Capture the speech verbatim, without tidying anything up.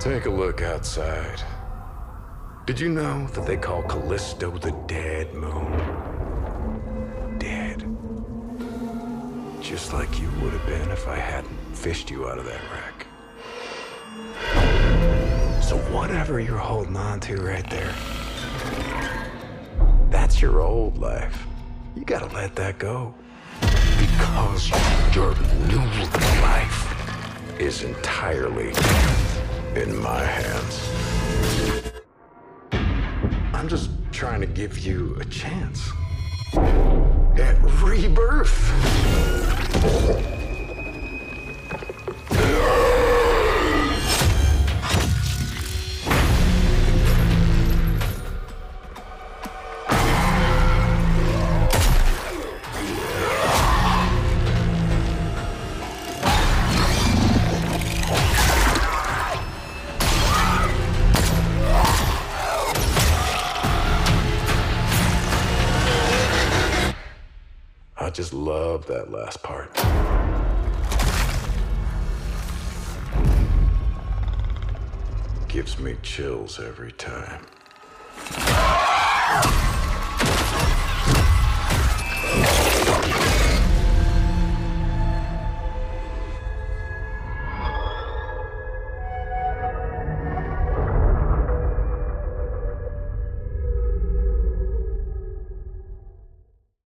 Take a look outside. Did you know that they call Callisto the dead moon? Dead. Just like you would have been if I hadn't fished you out of that wreck. So whatever you're holding on to right there, that's your old life. You gotta let that go. Because your new life is entirely in my hands. I'm just trying to give you a chance at rebirth. I just love that last part. Gives me chills every time.